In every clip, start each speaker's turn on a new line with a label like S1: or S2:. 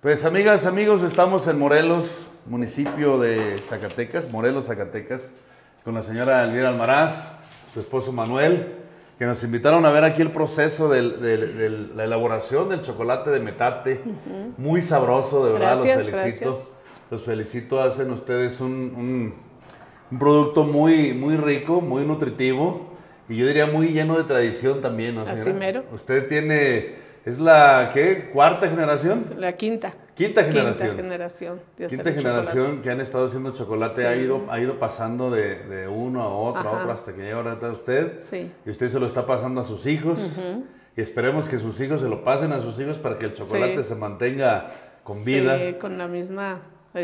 S1: Pues amigas, amigos, estamos en Morelos, municipio de Zacatecas, Morelos, Zacatecas, con la señora Elvira Almaraz, su esposo Manuel, que nos invitaron a ver aquí el proceso de la elaboración del chocolate de metate, muy sabroso, de verdad,
S2: Gracias,
S1: los felicito.
S2: gracias.
S1: Los felicito, hacen ustedes un producto muy, muy rico, muy nutritivo y yo diría muy lleno de tradición también, ¿no, señora?
S2: Así mero.
S1: Usted tiene, ¿es la qué? ¿Cuarta generación?
S2: La quinta.
S1: Quinta generación.
S2: Quinta generación. De hacer
S1: Quinta
S2: el
S1: generación
S2: chocolate.
S1: que han estado haciendo chocolate,
S2: Sí.
S1: ha ido pasando de uno a otro,
S2: Ajá.
S1: hasta que llega ahora usted.
S2: Sí.
S1: Y usted se lo está pasando a sus hijos. Y esperemos que sus hijos se lo pasen a sus hijos para que el chocolate
S2: Sí.
S1: se mantenga con vida.
S2: Sí, con la misma,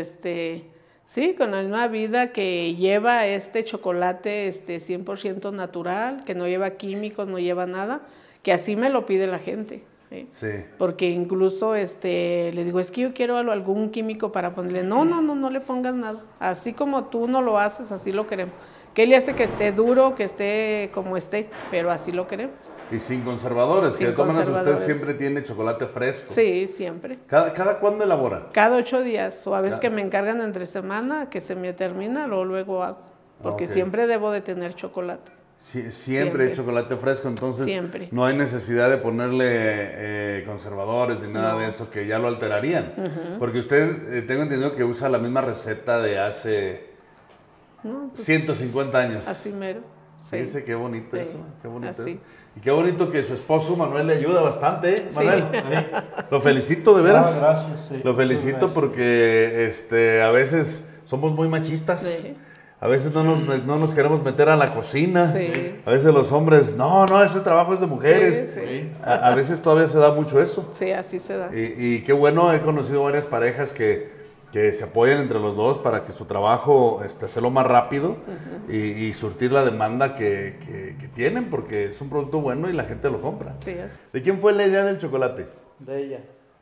S2: sí, con la misma vida que lleva este chocolate 100% natural, que no lleva químicos, no lleva nada, que así me lo pide la gente. ¿Sí?
S1: Sí.
S2: Porque incluso le digo, es que yo quiero algún químico para ponerle, no le pongas nada, así como tú no lo haces, así lo queremos. ¿Qué le hace que esté duro, que esté como esté? Pero así lo queremos.
S1: Y sin conservadores, que de
S2: Sin
S1: todas maneras usted
S2: conservadores.
S1: siempre tiene chocolate fresco.
S2: Sí, siempre.
S1: ¿Cada cuándo elabora?
S2: Cada 8 días, o a veces
S1: Cada-
S2: que me encargan entre semana, que se me termina, luego hago. Porque
S1: Ok.
S2: siempre debo de tener chocolate.
S1: Siempre hay chocolate fresco, entonces
S2: Siempre.
S1: no hay necesidad de ponerle conservadores ni nada de eso que ya lo alterarían. Porque usted, tengo entendido que usa la misma receta de hace
S2: ¿No? Pues,
S1: 150 años.
S2: así mero. Sí.
S1: Fíjese qué bonito
S2: Sí,
S1: eso, qué bonito
S2: así.
S1: eso. Y qué bonito que su esposo Manuel le ayuda bastante, ¿eh?
S2: Sí.
S1: Manuel. Lo felicito de veras.
S3: Gracias, sí.
S1: Lo felicito porque a veces somos muy machistas.
S2: Sí.
S1: A veces no nos queremos meter a la cocina.
S2: Sí.
S1: A veces los hombres, no, ese trabajo es de mujeres.
S2: Sí, sí.
S1: A veces todavía se da mucho eso.
S2: Sí, así se da.
S1: Y qué bueno, he conocido varias parejas que se apoyan entre los dos para que su trabajo hacerlo más rápido y surtir la demanda que tienen, porque es un producto bueno y la gente lo compra.
S2: Sí, así.
S1: ¿De quién fue la idea del chocolate?
S3: De ella.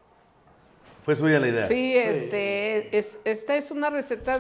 S1: ¿Fue suya la idea?
S2: Sí, esta es una receta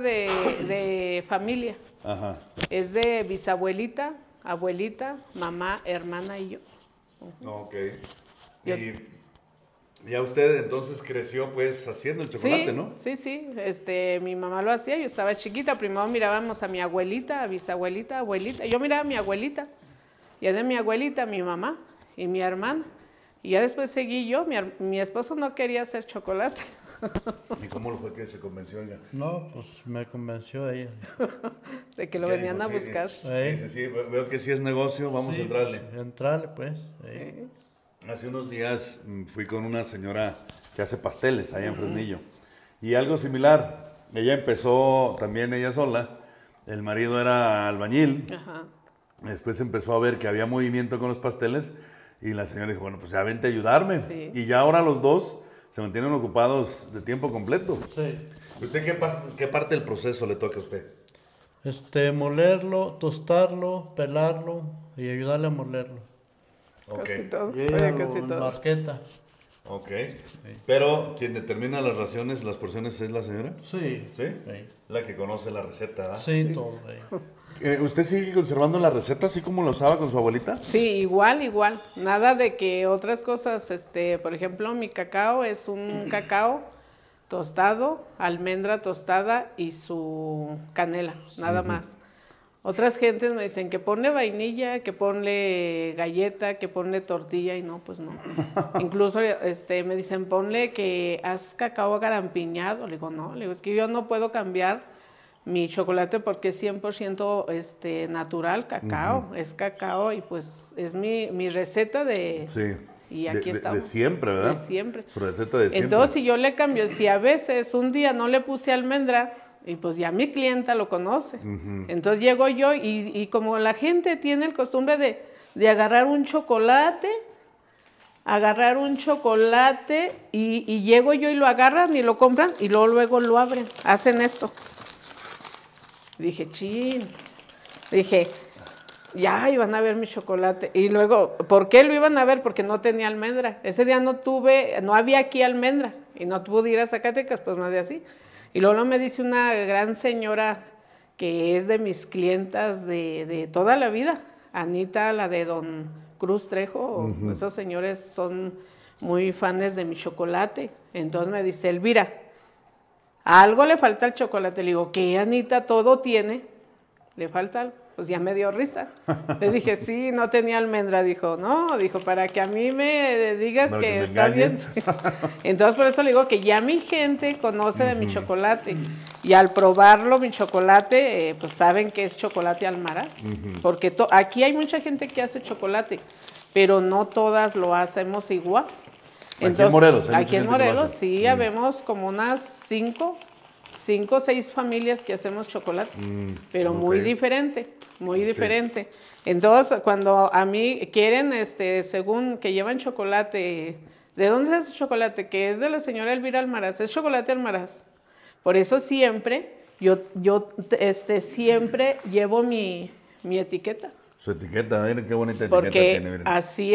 S2: de familia.
S1: Ajá.
S2: Es de bisabuelita, abuelita, mamá, hermana y yo.
S1: Ok.
S2: Yo-
S1: Y ya usted entonces creció pues haciendo el chocolate,
S2: Sí,
S1: ¿no?
S2: sí. Mi mamá lo hacía, yo estaba chiquita. Primero mirábamos a mi abuelita, a bisabuelita, abuelita. Yo miraba a mi abuelita. Ya de mi abuelita, mi mamá y mi hermana. Y ya después seguí yo. Mi esposo no quería hacer chocolate.
S1: ¿Y cómo lo fue que se convenció? Oiga?
S3: No, pues me convenció ella.
S2: De que lo
S1: Ya
S2: venían
S1: dijo,
S2: a
S1: sí,
S2: buscar.
S1: Sí, veo que sí es negocio, vamos a
S3: Sí,
S1: entrarle.
S3: pues, entrarle, pues.
S2: Sí.
S1: Hace unos días fui con una señora que hace pasteles allá en Fresnillo. Y algo similar, ella empezó también ella sola, el marido era albañil,
S2: Ajá.
S1: después empezó a ver que había movimiento con los pasteles y la señora dijo, bueno, pues ya vente a ayudarme.
S2: Sí.
S1: Y ya ahora los dos se mantienen ocupados de tiempo completo.
S3: Sí.
S1: ¿Usted qué parte del proceso le toca a usted?
S3: Molerlo, tostarlo, pelarlo y ayudarle a molerlo.
S1: Ok,
S2: Casi todo.
S3: Y ella
S2: Oye, casi
S3: lo
S2: todo.
S3: marqueta.
S1: ok. Pero quien determina las raciones, las porciones es la señora.
S3: Sí.
S1: ¿Sí?
S3: Sí,
S1: La que conoce la receta, ¿verdad?
S3: sí, todo.
S1: ¿Usted sigue conservando la receta así como la usaba con su abuelita?
S2: Sí, igual. Nada de que otras cosas, por ejemplo, mi cacao es un cacao tostado, almendra tostada y su canela, nada más. Otras gentes me dicen que ponle vainilla, que ponle galleta, que ponle tortilla y no, pues no. Incluso me dicen ponle que haz cacao garampiñado. Le digo, no, es que yo no puedo cambiar mi chocolate porque es 100% natural, cacao, es cacao y pues es mi receta de...
S1: Sí.
S2: Y aquí estamos.
S1: De siempre, ¿verdad?
S2: De siempre.
S1: Su receta de siempre.
S2: Entonces, si yo le cambio, si a veces un día no le puse almendra, y pues ya mi clienta lo conoce. Entonces llego yo y como la gente tiene el costumbre de agarrar un chocolate y llego yo y lo agarran y lo compran y luego lo abren, hacen esto. Dije, chin, dije, ya iban a ver mi chocolate. Y luego, ¿por qué lo iban a ver? Porque no tenía almendra. Ese día no había aquí almendra y no pude ir a Zacatecas, pues más de así. Y luego me dice una gran señora que es de mis clientas de toda la vida, Anita, la de Don Cruz Trejo, esos señores son muy fans de mi chocolate. Entonces me dice, Elvira, algo le falta al chocolate. Le digo, ¿qué, Anita? Todo tiene. ¿Le falta algo? Pues ya me dio risa. Le dije, sí, no tenía almendra. Dijo, no, dijo, para que a mí me digas
S1: Para
S2: que
S1: que me
S2: está bien.
S1: engañes.
S2: Entonces por eso le digo que ya mi gente conoce de mi chocolate. Y al probarlo, mi chocolate, pues saben que es chocolate Almaraz. Porque aquí hay mucha gente que hace chocolate, pero no todas lo hacemos igual.
S1: Aquí en Morelos. Hay
S2: Aquí
S1: mucha
S2: en
S1: gente que lo
S2: Morelos
S1: hace.
S2: sí, habemos como unas 5 o 6 familias que hacemos chocolate, pero muy
S1: ok.
S2: diferente, muy diferente. Entonces, cuando a mí quieren, según que llevan chocolate, ¿de dónde se hace chocolate? Que es de la señora Elvira Almaraz, es chocolate Almaraz. Por eso siempre, yo siempre llevo mi etiqueta,
S1: Su etiqueta, miren qué bonita etiqueta
S2: porque
S1: tiene. Miren.
S2: así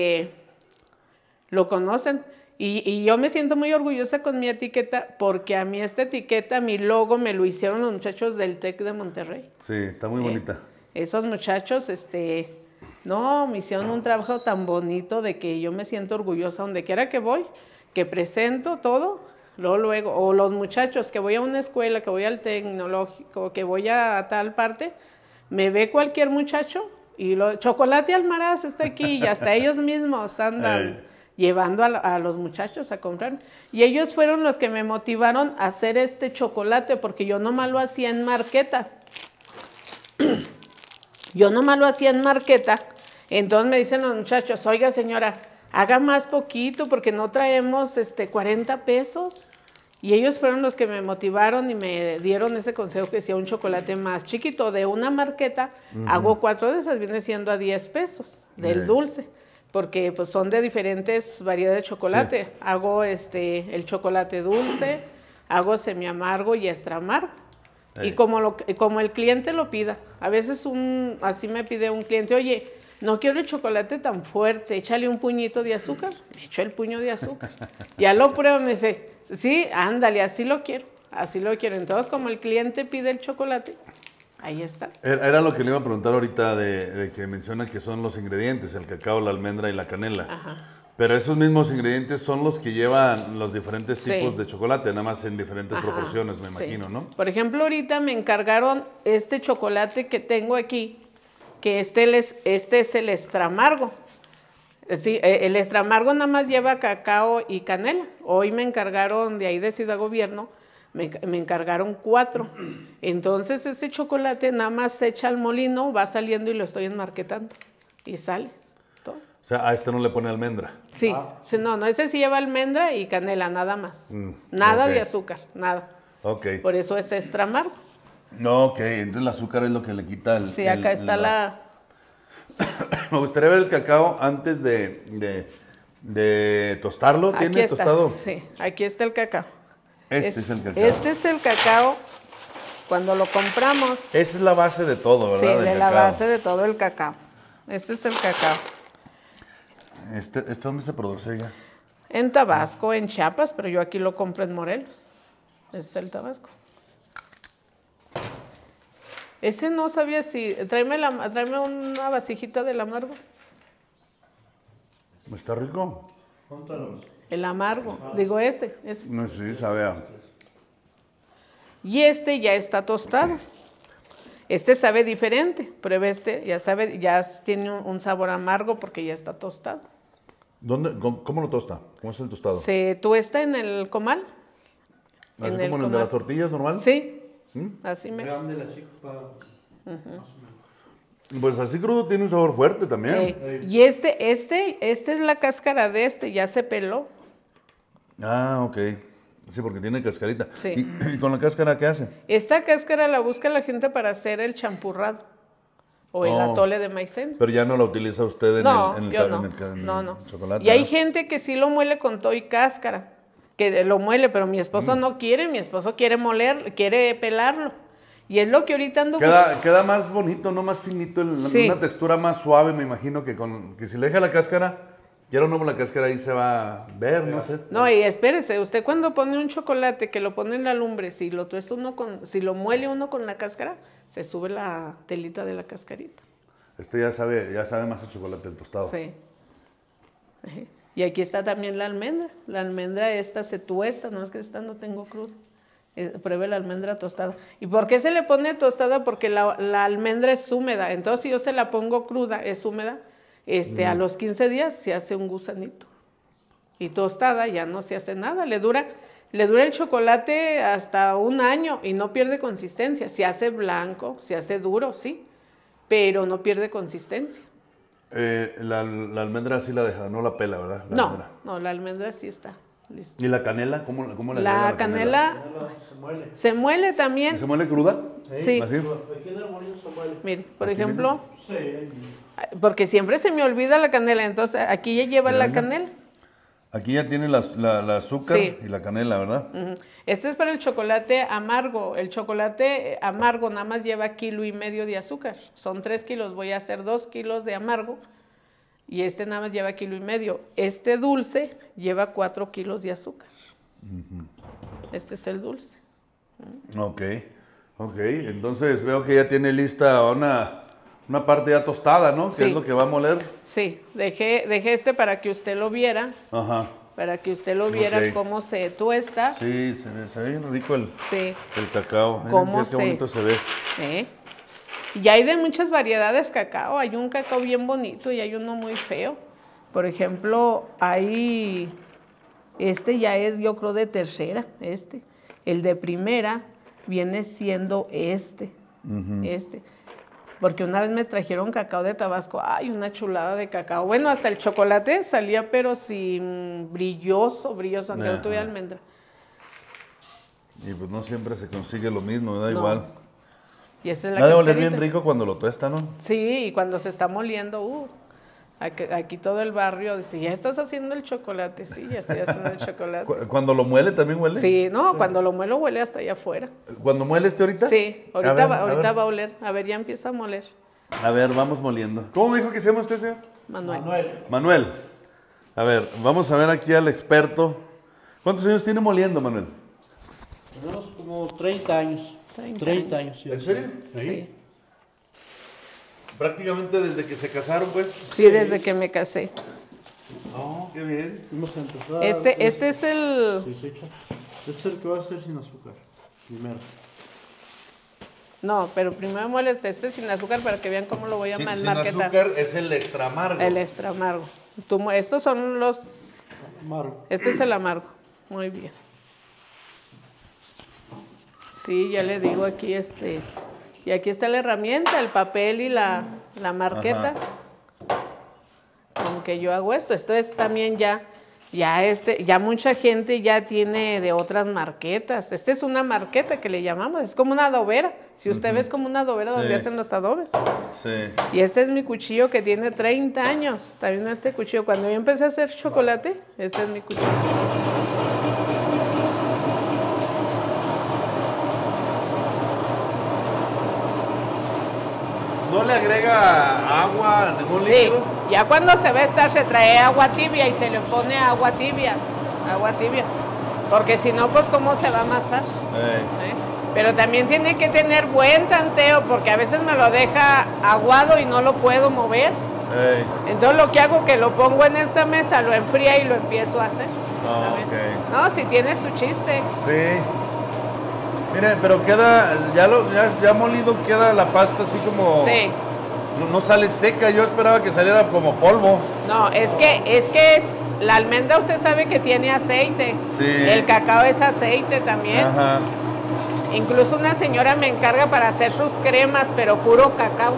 S2: lo conocen. Y yo me siento muy orgullosa con mi etiqueta porque a mí esta etiqueta, mi logo, me lo hicieron los muchachos del TEC de Monterrey.
S1: Sí, está muy bonita.
S2: Esos muchachos, no, me hicieron un trabajo tan bonito de que yo me siento orgullosa donde quiera que voy, que presento todo, luego, o los muchachos que voy a una escuela, que voy al tecnológico, que voy a tal parte, me ve cualquier muchacho y Chocolate Almaraz está aquí y hasta ellos mismos andan llevando a los muchachos a comprar. Y ellos fueron los que me motivaron a hacer este chocolate, porque yo nomás lo hacía en marqueta. Entonces me dicen los muchachos, oiga señora, haga más poquito porque no traemos 40 pesos. Y ellos fueron los que me motivaron y me dieron ese consejo que sea un chocolate más chiquito. De una marqueta, hago 4 de esas, viene siendo a 10 pesos del dulce. Porque pues son de diferentes variedades de chocolate. Sí. Hago el chocolate dulce, hago semiamargo y extra amargo. Y como el cliente lo pida. A veces así me pide un cliente, oye, no quiero el chocolate tan fuerte, échale un puñito de azúcar. Le echo el puño de azúcar. Ya lo pruebo, me dice, sí, ándale, así lo quiero. Entonces, como el cliente pide el chocolate, ahí está.
S1: Era lo que le iba a preguntar ahorita de que menciona que son los ingredientes, el cacao, la almendra y la canela. Ajá. Pero esos mismos ingredientes son los que llevan los diferentes tipos de chocolate, nada más en diferentes proporciones, me imagino, ¿no?
S2: Por ejemplo, ahorita me encargaron este chocolate que tengo aquí, que este es el extra amargo. Sí, el extra amargo nada más lleva cacao y canela. Hoy me encargaron de ahí de Ciudad Gobierno, me encargaron 4. Entonces ese chocolate nada más se echa al molino, va saliendo y lo estoy enmarquetando. Y sale todo.
S1: O sea, a este no le pone almendra.
S2: Sí, no, ese sí lleva almendra y canela, nada más. Nada de azúcar, nada.
S1: Ok.
S2: Por eso es extra amargo.
S1: No, ok, entonces el azúcar es lo que le quita el...
S2: Sí, acá está la...
S1: Me gustaría ver el cacao antes de tostarlo. ¿Tiene tostado?
S2: Sí, aquí está el cacao.
S1: Este es el cacao.
S2: Este es el cacao cuando lo compramos.
S1: Esa es la base de todo, ¿verdad?
S2: Sí, de la base de todo el cacao. Este es el cacao.
S1: ¿Este dónde se produce ya?
S2: En Tabasco, en Chiapas, pero yo aquí lo compro en Morelos. Este es el Tabasco. Ese no sabía si... Tráeme una vasijita del amargo.
S1: ¿Está rico?
S2: El amargo, digo ese.
S1: No, sí, sabe a...
S2: Y este ya está tostado. Este sabe diferente. Prueba ya tiene un sabor amargo porque ya está tostado.
S1: ¿Cómo lo tosta? ¿Cómo es el tostado?
S2: Se tuesta en el comal.
S1: ¿Así como en el de las tortillas normal?
S2: Sí. Así me...
S3: Grande así para...
S1: Pues así crudo tiene un sabor fuerte también.
S2: Y esta es la cáscara de ya se peló.
S1: Ah, ok. Sí, porque tiene cascarita.
S2: Sí.
S1: ¿Y con la cáscara qué hace?
S2: Esta cáscara la busca la gente para hacer el champurrado o el atole de maicena.
S1: Pero ya no la utiliza usted en el chocolate.
S2: Y hay gente que sí lo muele con todo y cáscara, que lo muele, pero mi esposo no quiere, mi esposo quiere quiere pelarlo. Y es lo que ahorita ando...
S1: Queda más bonito, no más finito, una textura más suave, me imagino, que si le deja la cáscara, ya no la cáscara ahí se va a ver, no sé.
S2: No, y espérese, usted cuando pone un chocolate que lo pone en la lumbre, si lo tuesta si lo muele uno con la cáscara, se sube la telita de la cascarita.
S1: Ya sabe más a chocolate el tostado.
S2: Sí. Y aquí está también la almendra. La almendra esta se tuesta, no es que esta no tengo cruda. Pruebe la almendra tostada. ¿Y por qué se le pone tostada? Porque la almendra es húmeda. Entonces, si yo se la pongo cruda, es húmeda, a los 15 días se hace un gusanito. Y tostada ya no se hace nada. Le dura el chocolate hasta un año y no pierde consistencia. Se hace blanco, se hace duro, sí, pero no pierde consistencia.
S1: La almendra sí la deja, no la pela, ¿verdad?
S2: No, la almendra sí está lista.
S1: ¿Y la canela? ¿Cómo le
S2: La
S1: agrega
S2: canela se muele también.
S1: ¿Se muele cruda?
S2: Sí.
S1: ¿Así?
S3: Aquí en el molino se muele.
S2: Mire, por ejemplo,
S3: Sí.
S2: porque siempre se me olvida la canela, entonces aquí ya lleva la canela.
S1: Aquí ya tiene la azúcar
S2: Sí.
S1: y la canela, ¿verdad?
S2: Ujú. Este es para el chocolate amargo. El chocolate amargo nada más lleva 1,5 kilos de azúcar. Son 3 kilos, voy a hacer 2 kilos de amargo. Y este nada más lleva 1,5 kilos. Este dulce lleva 4 kilos de azúcar. Este es el dulce.
S1: Ok. Entonces veo que ya tiene lista una parte ya tostada, ¿no?
S2: Sí.
S1: Que es lo que va a moler.
S2: Sí, dejé este para que usted lo viera.
S1: Ajá.
S2: Para que usted lo viera
S1: Ok.
S2: cómo se tuesta.
S1: Sí, se ve bien rico el
S2: Sí.
S1: cacao. Miren
S2: ¿Cómo
S1: qué bonito se ve.
S2: ¿Eh? Y hay de muchas variedades cacao. Hay un cacao bien bonito y hay uno muy feo. Por ejemplo, este ya es, yo creo, de tercera. El de primera viene siendo este. Porque una vez me trajeron cacao de Tabasco. Ay, una chulada de cacao. Bueno, hasta el chocolate salía, pero sin brilloso, aunque no tuviera almendra.
S1: Y pues no siempre se consigue lo mismo, da
S2: No.
S1: igual.
S2: Y esa es la
S1: Ha de oler
S2: cascarita.
S1: bien rico cuando lo tuesta, ¿no?
S2: Sí, y cuando se está moliendo, aquí todo el barrio dice, ¿ya estás haciendo el chocolate? Sí, ya estoy haciendo el chocolate.
S1: Cuando lo muele también huele.
S2: Sí, no, cuando lo muelo huele hasta allá afuera.
S1: Cuando muele ahorita.
S2: Sí,
S1: A
S2: ahorita,
S1: ver,
S2: ahorita va a oler. A ver, ya empieza a moler.
S1: A ver, vamos moliendo. ¿Cómo me dijo que se llama usted, señor?
S2: Manuel.
S1: Manuel. A ver, vamos a ver aquí al experto. ¿Cuántos años tiene moliendo, Manuel?
S3: Tenemos como 30 años. 30 años. Sí.
S1: ¿En serio?
S2: Sí.
S1: Prácticamente desde que se casaron, pues.
S2: Sí, desde que me casé.
S1: Oh, qué bien.
S3: Vamos a empezar.
S2: Este es el...
S3: Sí, fecha. Este es el que va a ser sin azúcar. Primero.
S2: No, pero primero muele este sin azúcar para que vean cómo lo voy a
S1: Sin
S2: marketar.
S1: azúcar es el extra amargo.
S2: El extra amargo. Estos son los...
S3: Amargo.
S2: Este es el amargo. Muy bien. Sí, ya le digo aquí y aquí está la herramienta, el papel y la marqueta. Con que yo hago esto. Esto es también ya mucha gente ya tiene de otras marquetas. Esta es una marqueta que le llamamos, es como una adobera. Si usted ve, es como una adobera donde
S1: Sí.
S2: hacen los adobes.
S1: Sí.
S2: Y este es mi cuchillo que tiene 30 años. También este cuchillo. Cuando yo empecé a hacer chocolate, este es mi cuchillo.
S1: ¿No le agrega agua, ningún
S2: Sí,
S1: líquido?
S2: ya cuando se va a estar se trae agua tibia y se le pone agua tibia. Porque si no, pues cómo se va a amasar. ¿Eh? Pero también tiene que tener buen tanteo porque a veces me lo deja aguado y no lo puedo mover.
S1: Ey.
S2: Entonces lo que hago es que lo pongo en esta mesa, lo enfría y lo empiezo a hacer.
S1: Ah,
S2: ¿Sabes?
S1: ok.
S2: No, si tiene su chiste.
S1: Sí. Mire, pero queda, ya molido queda la pasta así como...
S2: Sí.
S1: No sale seca, yo esperaba que saliera como polvo.
S2: No, es que la almendra usted sabe que tiene aceite.
S1: Sí.
S2: El cacao es aceite también.
S1: Ajá.
S2: Incluso una señora me encarga para hacer sus cremas, pero puro cacao.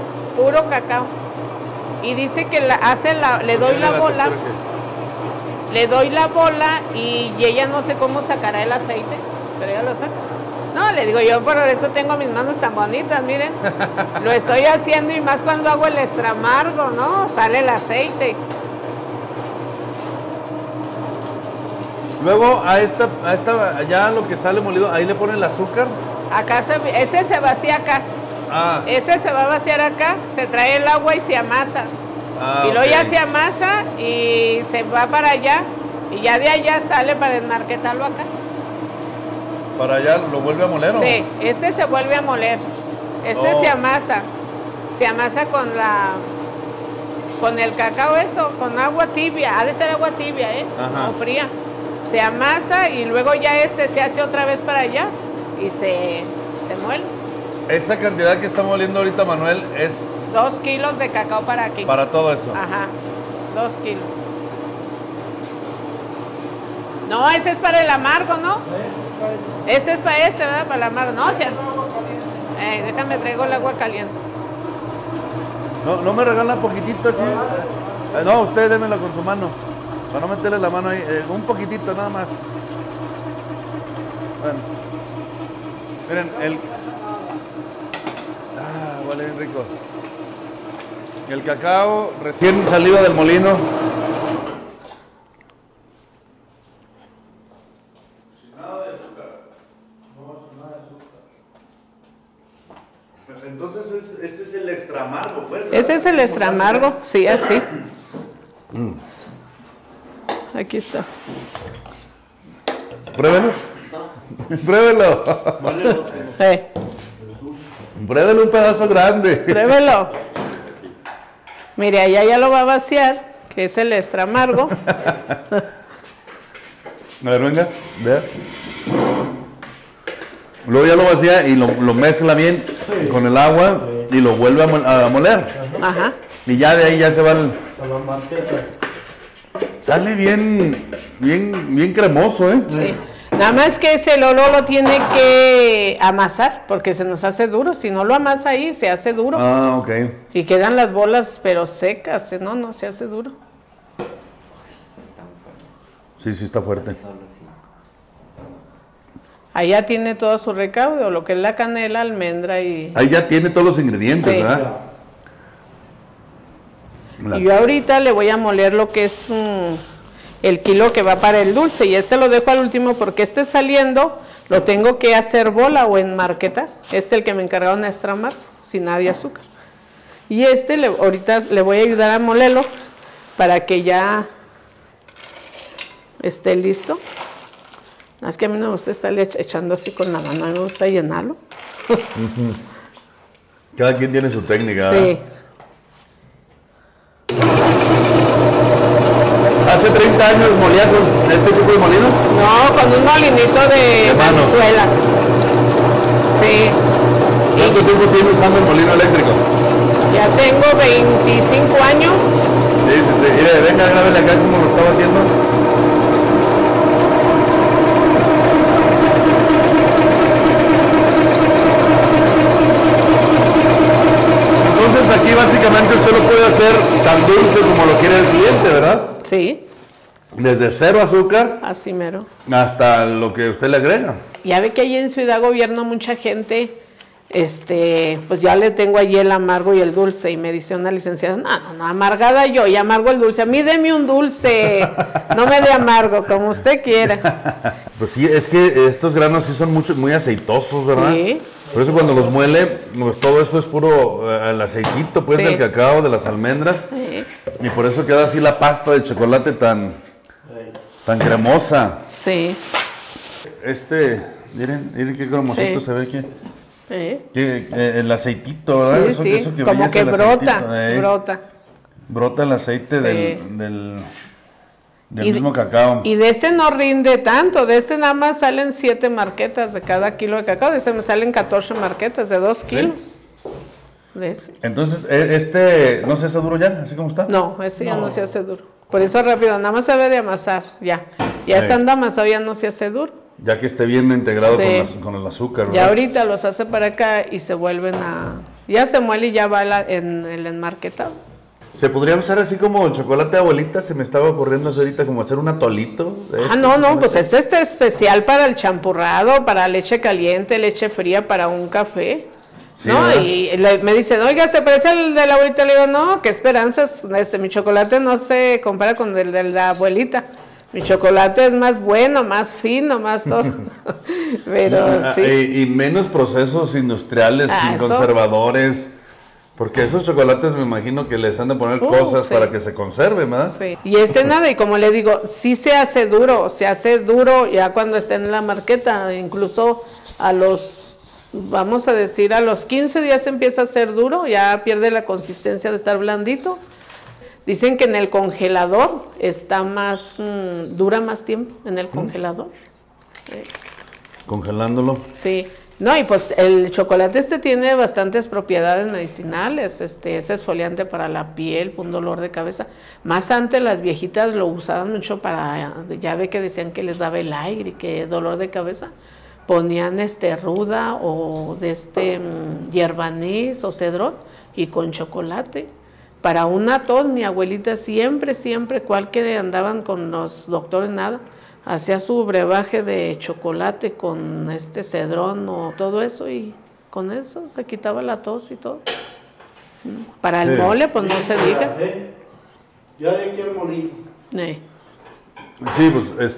S2: Y dice que le doy la bola. Le doy la bola y ella no sé cómo sacará el aceite, pero ella lo saca. No, le digo yo, por eso tengo mis manos tan bonitas, miren. Lo estoy haciendo y más cuando hago el extra amargo, ¿no? Sale el aceite.
S1: Luego a esta, ya lo que sale molido, ahí le ponen el azúcar.
S2: Acá ese se vacía acá.
S1: Ah,
S2: Ese se va a vaciar acá, se trae el agua y se amasa.
S1: ah,
S2: Y luego ya
S1: ok.
S2: se amasa y se va para allá. Y ya de allá sale para desmarquetarlo acá.
S1: Para allá lo vuelve a moler, ¿o?
S2: Sí, este se vuelve a moler. Este
S1: Oh.
S2: se amasa. Se amasa con con el cacao eso, con agua tibia, ha de ser agua tibia,
S1: Ajá.
S2: no fría. Se amasa y luego ya se hace otra vez para allá y se muele.
S1: Esa cantidad que está moliendo ahorita Manuel es
S2: 2 kilos de cacao para aquí.
S1: para todo eso.
S2: Ajá, 2 kilos. No, ese es para el amargo, ¿no? Este es para ¿verdad? Para el amargo. No, déjame traigo el agua caliente.
S1: No me regala poquitito así. No, usted démelo con su mano. Para no meterle la mano ahí. Un poquitito nada más. Bueno. Miren, huele bien rico. El cacao recién salido del molino. Entonces este es el extra amargo, pues. ¿verdad?
S2: Ese es el extra amargo, sí, así. Aquí está.
S1: Pruébelo. Pruébelo. Pruébelo un pedazo grande.
S2: Pruébelo. Mire, allá ya lo va a vaciar, que es el extra amargo.
S1: A ver, venga, vea. Luego ya lo vacía y lo mezcla bien con el agua y lo vuelve a moler.
S2: Ajá.
S1: Y ya de ahí ya se va el...
S3: A la marquesa.
S1: Sale bien cremoso, ¿eh?
S2: Sí. Nada más que ese Lolo lo tiene que amasar porque se nos hace duro. Si no lo amasa ahí, se hace duro.
S1: Ah, ok.
S2: Y quedan las bolas, pero secas. No se hace duro.
S1: Sí, está fuerte.
S2: Ahí ya tiene todo su recaudo, lo que es la canela, almendra y...
S1: Ahí ya tiene todos los ingredientes,
S2: Sí.
S1: ¿verdad?
S2: Y yo ahorita le voy a moler lo que es el kilo que va para el dulce. Y este lo dejo al último porque este saliendo lo tengo que hacer bola o enmarquetar. El que me encargaron de extramar, sin nada de azúcar. Y ahorita le voy a ayudar a molerlo para que ya esté listo. Es que a mí no me gusta estarle echando así con la mano, a mí me gusta llenarlo.
S1: Cada quien tiene su técnica, ¿verdad?
S2: Sí.
S1: ¿Hace 30 años molía con este tipo de molinos?
S2: No, con un molinito de
S1: mano.
S2: Venezuela. Sí.
S1: ¿Cuánto tiempo tiene usando el molino eléctrico?
S2: Ya tengo 25 años.
S1: Sí. Mire, venga, grábele acá cómo lo está batiendo. Entonces aquí básicamente usted lo puede hacer tan dulce como lo quiere el cliente, ¿verdad?
S2: Sí,
S1: Desde 0 azúcar
S2: así mero.
S1: hasta lo que usted le agrega.
S2: Ya ve que allí en Ciudad Gobierno mucha gente, pues ya le tengo allí el amargo y el dulce. Y me dice una licenciada, no, amargada yo y amargo el dulce. A mí deme un dulce, no me dé amargo, como usted quiera.
S1: Pues sí, es que estos granos sí son muy aceitosos, ¿verdad?
S2: Sí.
S1: Por eso cuando los muele, pues todo esto es puro el aceitito, pues,
S2: Sí.
S1: del cacao, de las almendras.
S2: Sí.
S1: Y por eso queda así la pasta de chocolate tan cremosa.
S2: Sí,
S1: Miren qué cremosito
S2: Sí.
S1: se ve aquí.
S2: sí.
S1: El aceitito, ¿verdad?
S2: Sí, sí,
S1: Eso que
S2: como
S1: brilla
S2: que
S1: es el
S2: brota,
S1: aceitito,
S2: brota.
S1: Brota el aceite
S2: Sí.
S1: del mismo cacao.
S2: Y de este no rinde tanto, de este nada más salen 7 marquetas de cada kilo de cacao, de este me salen 14 marquetas de 2
S1: Sí.
S2: kilos. De ese.
S1: Entonces, ¿no se hace duro ya? ¿Así como está?
S2: No, ese ya no se hace duro. Por eso rápido, nada más se debe de amasar, ya. Ya
S1: Sí.
S2: estando amasado ya no se hace duro.
S1: Ya que esté bien integrado
S2: Sí.
S1: con el azúcar,
S2: Ya
S1: ¿verdad?
S2: ahorita los hace para acá y se vuelven ya se muele y ya va en el enmarquetado.
S1: ¿Se podría usar así como el chocolate de abuelita? Se me estaba ocurriendo eso ahorita, como hacer un atolito. De este
S2: No,
S1: chocolate.
S2: pues es especial para el champurrado, para leche caliente, leche fría, para un café.
S1: Sí,
S2: ¿no?
S1: ¿verdad?
S2: Y me dicen, oiga, ¿se parece al de la abuelita? Le digo, no, qué esperanzas, mi chocolate no se compara con el de la abuelita. Mi chocolate es más bueno, más fino, más todo. Pero sí.
S1: Y menos procesos industriales, sin
S2: eso.
S1: conservadores. Porque esos chocolates me imagino que les han de poner cosas
S2: sí.
S1: para que se conserven, ¿verdad?
S2: Sí. Y nada, y como le digo, sí se hace duro ya cuando está en la marqueta, incluso vamos a decir, a los 15 días empieza a ser duro, ya pierde la consistencia de estar blandito. Dicen que en el congelador está más, dura más tiempo en el congelador.
S1: Congelándolo.
S2: Sí. No, y pues el chocolate tiene bastantes propiedades medicinales, es exfoliante para la piel, un dolor de cabeza. Más antes las viejitas lo usaban mucho para, ya ve que decían que les daba el aire y que dolor de cabeza. Ponían ruda o de hierba anís o cedrón y con chocolate. Para una tos, mi abuelita siempre, cual que andaban con los doctores, nada, hacía su brebaje de chocolate con cedrón o todo eso y con eso se quitaba la tos y todo. Para el mole, pues no se diga.
S3: Ya de aquí al molino.
S1: Sí, pues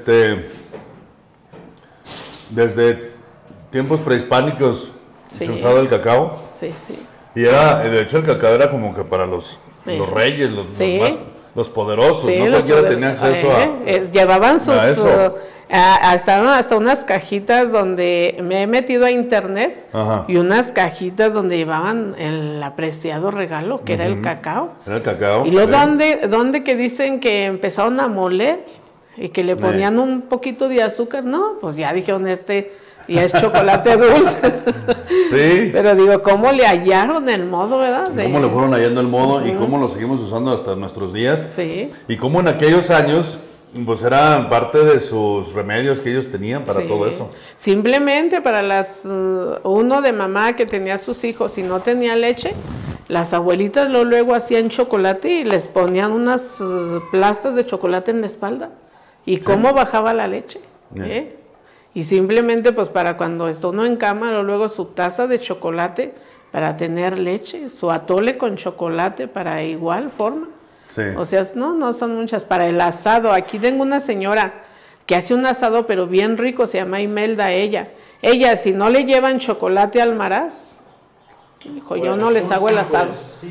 S1: desde tiempos prehispánicos se usaba el cacao.
S2: Sí, sí.
S1: Y de hecho el cacao era como que para los reyes, los poderosos,
S2: sí,
S1: no cualquiera tenía acceso
S2: llevaban sus
S1: a
S2: hasta unas cajitas donde me he metido a internet. Ajá. Y unas cajitas donde llevaban el apreciado regalo que era el cacao.
S1: Era el cacao.
S2: Y luego donde que dicen que empezaron a moler y que le ponían un poquito de azúcar, no, pues ya dijeron y es chocolate dulce.
S1: Sí.
S2: Pero digo, ¿cómo le hallaron el modo, verdad?
S1: ¿Cómo le fueron hallando el modo y cómo lo seguimos usando hasta nuestros días?
S2: Sí.
S1: Y cómo en aquellos años, pues eran parte de sus remedios que ellos tenían para todo eso.
S2: Simplemente para uno de mamá que tenía sus hijos y no tenía leche, las abuelitas luego hacían chocolate y les ponían unas plastas de chocolate en la espalda. ¿Y cómo bajaba la leche? Y simplemente pues para cuando está uno en cama, luego su taza de chocolate para tener leche, su atole con chocolate para igual forma.
S1: Sí.
S2: O sea, no son muchas. Para el asado, aquí tengo una señora que hace un asado pero bien rico, se llama Imelda ella. Ella, si no le llevan chocolate al maraz, dijo, yo no les hago el asado.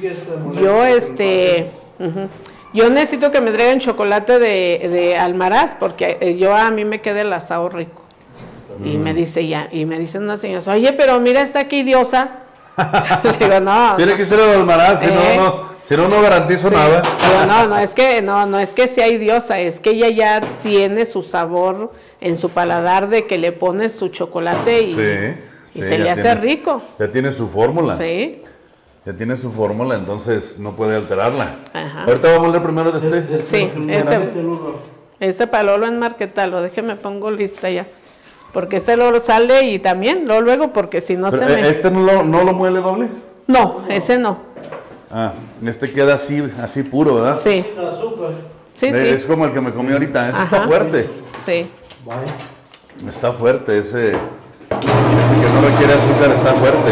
S2: Yo necesito que me traigan chocolate de almaraz porque a mí me queda el asado rico. Y me dice una señora, oye, pero mira esta aquí diosa. Le digo, no.
S1: Tiene que ser el almaraz, si no garantizo nada.
S2: Digo, no es que sea idiosa, es que ella ya tiene su sabor en su paladar de que le pones su chocolate y se le hace rico.
S1: Ya tiene su fórmula.
S2: Sí.
S1: Ya tiene su fórmula, entonces no puede alterarla.
S2: Ajá.
S1: Ahorita vamos a leer primero de
S2: Sí, ese palolo en marquetalo, déjeme pongo lista ya. Porque ese luego sale y también, luego, porque si no
S1: pero
S2: se me...
S1: ¿Este no lo muele doble?
S2: No, ese no.
S1: Queda así puro, ¿verdad?
S2: Sí. Sí.
S1: Es como el que me comí ahorita, ese está fuerte.
S2: Sí.
S1: Está fuerte, ese que no requiere azúcar está fuerte.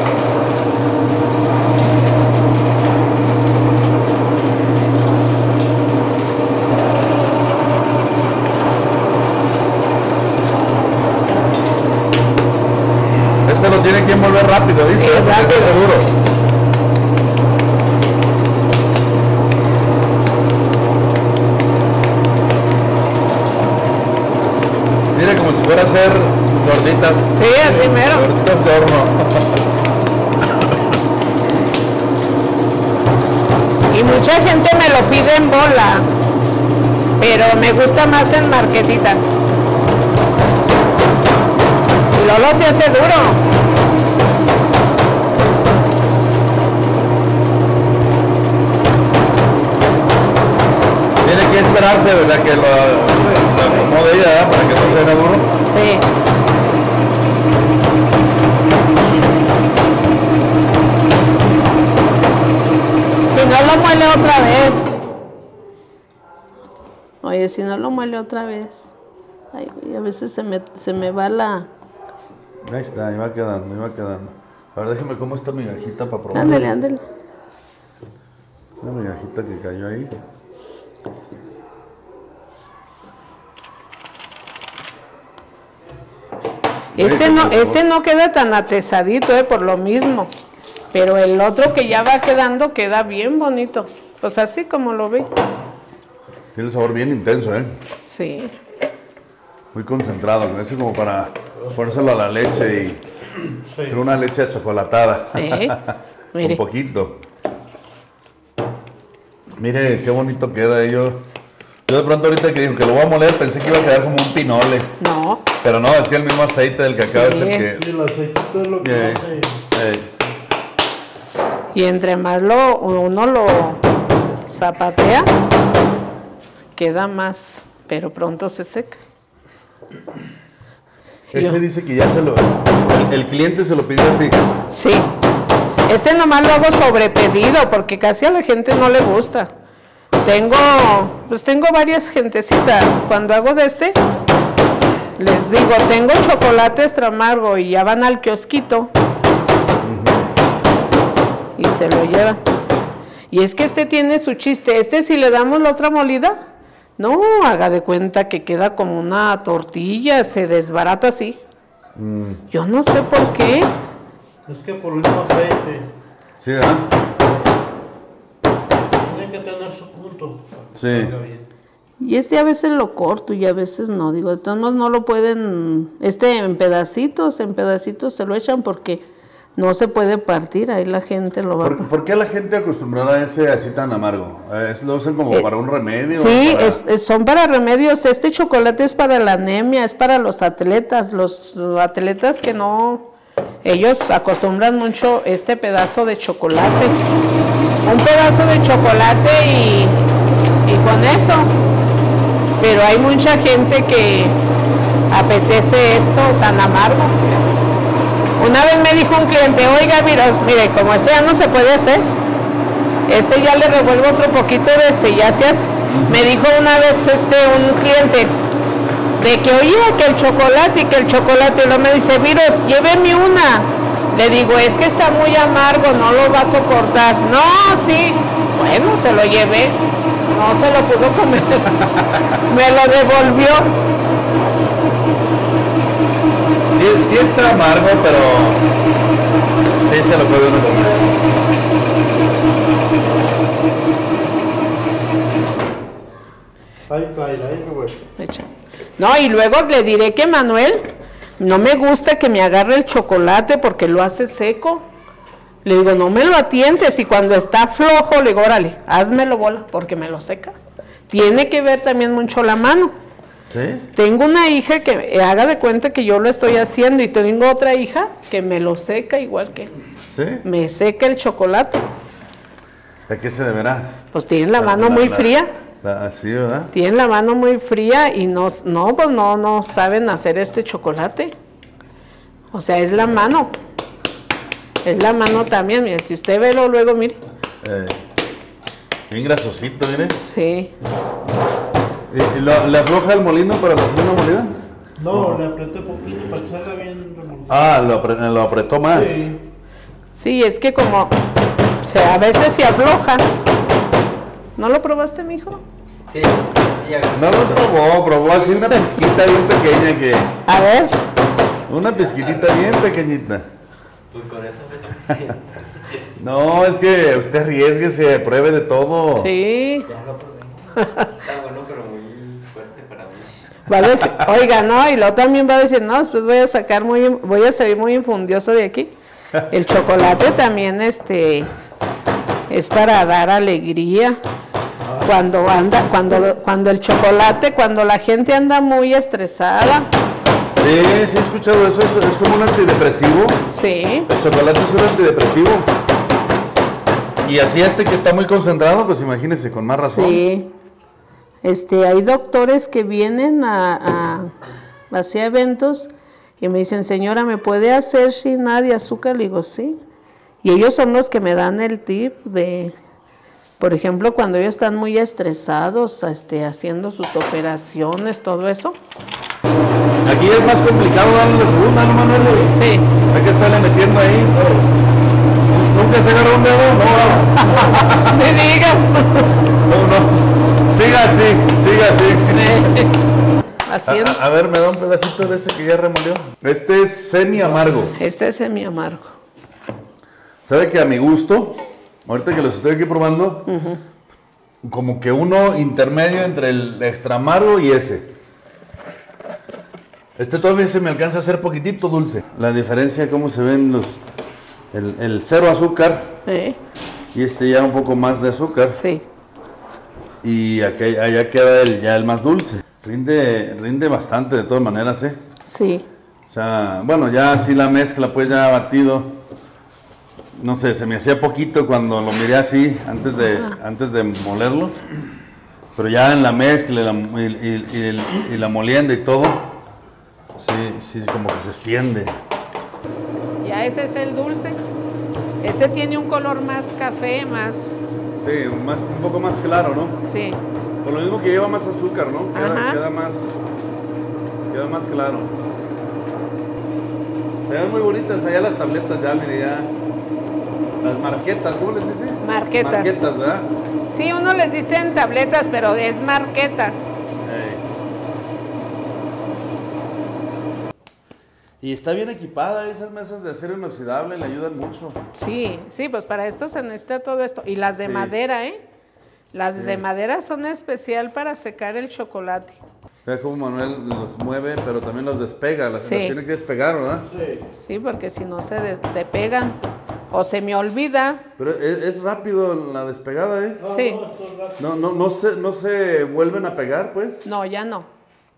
S1: Ese lo tiene que envolver rápido, dice, porque es seguro. Mire, como si fuera a hacer gorditas.
S2: Sí, así mero.
S1: Gorditas de horno.
S2: Y mucha gente me lo pide en bola, pero me gusta más en marquetita. Y luego se hace duro.
S1: Tiene que esperarse, ¿verdad? Que lo acomode ella, ¿verdad? Para que no se haga duro.
S2: Sí. Si no lo muele otra vez. Oye, si no lo muele otra vez. Ay, a veces se me va la...
S1: Ahí está, ahí va quedando. A ver, déjeme cómo está mi gajita para probar.
S2: Ándale.
S1: Una migajita que cayó ahí.
S2: Este no queda tan atesadito, por lo mismo. Pero el otro que ya va quedando queda bien bonito. Pues así como lo ve.
S1: Tiene el sabor bien intenso,
S2: Sí.
S1: Muy concentrado, ¿no? Es como para ponérselo a la leche y hacer una leche achocolatada.
S2: Mire.
S1: Un poquito. Mire, qué bonito queda. Yo de pronto ahorita que dijo que lo voy a moler, pensé que iba a quedar como un pinole.
S2: No.
S1: Pero no, es que el mismo aceite del cacao es el que...
S3: Sí, el aceitito es lo que hace.
S2: Y entre más uno lo zapatea, queda más, pero pronto se seca.
S1: Ese dice que ya el cliente se lo pidió así.
S2: Sí. Este nomás lo hago sobre pedido porque casi a la gente no le gusta. Tengo varias gentecitas. Cuando hago de este, les digo, tengo chocolate extra amargo y ya van al kiosquito y se lo llevan. Y es que este tiene su chiste. Si le damos la otra molida, no, haga de cuenta que queda como una tortilla, se desbarata así. Yo no sé por qué.
S3: Es que por el mismo aceite.
S1: Sí, ¿verdad?
S3: Tiene que tener su punto.
S1: Sí.
S2: Y a veces lo corto y a veces no. Digo, de todos modos no lo pueden, en pedacitos se lo echan porque no se puede partir, ahí la gente lo va
S1: ¿Por qué la gente acostumbrada a ese así tan amargo? ¿Lo usan como para un remedio?
S2: Sí, son para remedios. Este chocolate es para la anemia, es para los atletas que no, ellos acostumbran mucho este pedazo de chocolate. Un pedazo de chocolate y con eso. Pero hay mucha gente que apetece esto tan amargo. Una vez me dijo un cliente, oiga, mire, como este ya no se puede hacer, ya le revuelvo otro poquito de sellasias. Me dijo una vez un cliente, de que oía que el chocolate, y luego me dice, lléveme una. Le digo, es que está muy amargo, no lo va a soportar. No, sí, bueno, se lo llevé, no se lo pudo comer, me lo devolvió.
S1: Sí está amargo, pero sí se lo puede uno comer.
S3: Ahí, Roberto.
S2: No, y luego le diré que Manuel, no me gusta que me agarre el chocolate porque lo hace seco. Le digo, no me lo atientes, y cuando está flojo, le digo, órale, házmelo bola, porque me lo seca. Tiene que ver también mucho la mano.
S1: ¿Sí?
S2: Tengo una hija que haga de cuenta que yo lo estoy haciendo, y tengo otra hija que me lo seca igual que
S1: ¿Sí?
S2: me seca el chocolate.
S1: ¿A qué se deberá?
S2: Pues tienen la mano muy fría.
S1: Así, ¿verdad?
S2: Tienen la mano muy fría y no saben hacer este chocolate. O sea, es la mano. Es la mano también, mire, si usted ve luego, mire.
S1: Bien grasosito, mire.
S2: Sí.
S1: ¿Y le afloja el molino para la segunda molida?
S3: No, le apreté poquito para que salga bien remolino.
S1: Lo apretó más.
S3: Sí.
S2: Sí, es que como, a veces se afloja. ¿No lo probaste, mijo?
S4: Sí,
S1: No lo probó así una pizquita bien pequeña que...
S2: A ver.
S1: Una pizquitita bien pequeñita.
S4: pues con eso pues,
S1: No, es que usted arriésguese, pruebe de todo.
S2: Sí.
S4: ya lo probé. Está bueno, pero muy fuerte para mí.
S2: Va a decir, oiga, no, y luego también va a decir, no, después voy a salir muy infundioso de aquí. El chocolate también, es para dar alegría. Cuando el chocolate, cuando la gente anda muy estresada.
S1: Sí, he escuchado eso, es como un antidepresivo.
S2: Sí.
S1: El chocolate es un antidepresivo. Y así que está muy concentrado, pues imagínese, con más razón.
S2: Sí. Hay doctores que vienen hacia eventos y me dicen, señora, ¿me puede hacer sin nada de azúcar? Le digo, sí. Y ellos son los que me dan el tip de, por ejemplo, cuando ellos están muy estresados, haciendo sus operaciones, todo eso.
S1: Aquí es más complicado darle la segunda, ¿no, Manuel?
S2: Sí.
S1: Hay que estarle metiendo ahí. ¿Nunca se agarró un dedo? No.
S2: Me digan.
S1: No. Siga así.
S2: Haciendo.
S1: A ver, me da un pedacito de ese que ya remolió. Este es semi amargo.
S2: Este es semi amargo.
S1: ¿Sabe que a mi gusto, ahorita que los estoy aquí probando, como que uno intermedio entre el extra amargo y ese? Todavía se me alcanza a hacer poquitito dulce. La diferencia, cómo se ven el cero azúcar
S2: Sí.
S1: y ya un poco más de azúcar.
S2: Sí.
S1: Y allá queda ya el más dulce. Rinde bastante de todas maneras, ¿eh?
S2: Sí.
S1: O sea, bueno, ya así la mezcla, pues ya batido. No sé, se me hacía poquito cuando lo miré así, antes de molerlo. Pero ya en la mezcla y la molienda y todo, sí, como que se extiende.
S2: Ya ese es el dulce. Ese tiene un color más café, más...
S1: Sí, un poco más claro, ¿no?
S2: Sí.
S1: Por lo mismo que lleva más azúcar, ¿no? Queda más claro. Se ven muy bonitas allá las tabletas, ya, mire, ya. Las marquetas, ¿cómo les dice?
S2: Marquetas.
S1: Marquetas, ¿verdad?
S2: Sí, uno les dicen tabletas, pero es marqueta.
S1: Y está bien equipada, esas mesas de acero inoxidable le ayudan mucho.
S2: Sí, pues para esto se necesita todo esto. Y las de madera, ¿eh? Las de madera son especial para secar el chocolate.
S1: Ve cómo Manuel los mueve, pero también los despega, las tiene que despegar, ¿verdad?
S2: Sí, porque si no se pegan o se me olvida.
S1: Pero es rápido la despegada, ¿eh?
S2: Sí.
S1: No se vuelven a pegar, pues.
S2: No, ya no.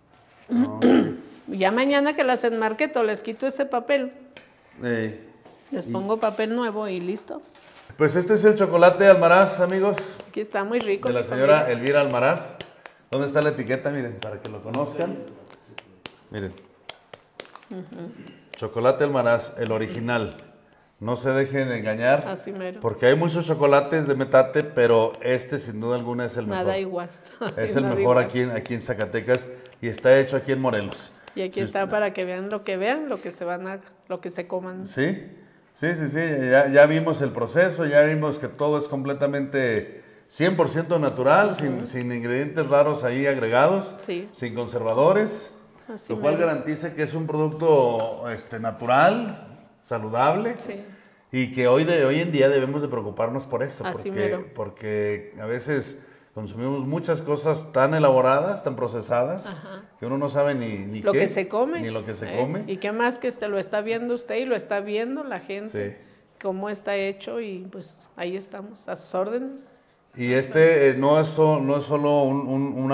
S2: Ya mañana que las enmarqueto, les quito ese papel. Les pongo papel nuevo y listo.
S1: Pues este es el chocolate Almaraz, amigos.
S2: Aquí está muy rico.
S1: De la señora Elvira Almaraz. ¿Dónde está la etiqueta? Miren, para que lo conozcan. Miren. Chocolate Almaraz, el original. No se dejen engañar.
S2: Así mero.
S1: Porque hay muchos chocolates de metate, pero este sin duda alguna es el mejor.
S2: Nada igual.
S1: Es el mejor aquí en Zacatecas y está hecho aquí en Morelos.
S2: Y aquí está para que vean, lo que se coman.
S1: Sí. Ya vimos el proceso, ya vimos que todo es completamente 100% natural, sin ingredientes raros ahí agregados, sin conservadores, lo cual garantiza que es un producto natural, saludable, y que hoy en día debemos de preocuparnos por esto, porque a veces consumimos muchas cosas tan elaboradas, tan procesadas, que uno no sabe ni
S2: lo
S1: qué,
S2: que se come,
S1: ni lo que se come.
S2: Y qué más que lo está viendo usted y lo está viendo la gente, cómo está hecho, y pues ahí estamos, a sus órdenes.
S1: Y no es solo un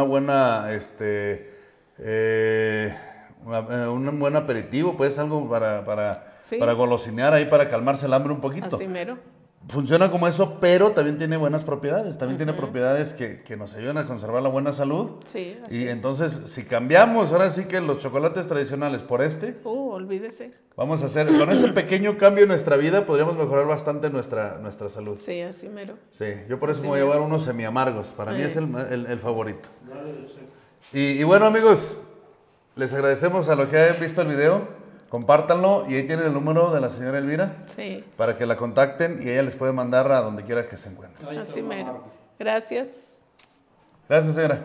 S1: buen aperitivo, pues algo para golosinear ahí, para calmarse el hambre un poquito.
S2: Así mero.
S1: Funciona como eso, pero también tiene buenas propiedades. También tiene propiedades que nos ayudan a conservar la buena salud.
S2: Sí,
S1: y entonces, si cambiamos ahora sí que los chocolates tradicionales por
S2: olvídese.
S1: Vamos a hacer, con ese pequeño cambio en nuestra vida, podríamos mejorar bastante nuestra salud.
S2: Sí, así mero.
S1: Sí, yo por eso me voy a llevar unos semi-amargos. Para mí es el favorito. Y bueno, amigos, les agradecemos a los que hayan visto el video. Compártanlo y ahí tienen el número de la señora Elvira para que la contacten y ella les puede mandar a donde quiera que se encuentren.
S2: Así mero. Gracias.
S1: Gracias, señora.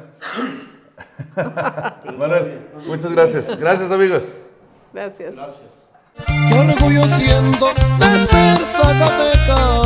S1: Manuel, muchas gracias. Gracias, amigos.
S2: Gracias.
S5: Qué orgullo siento de ser Zacatecas.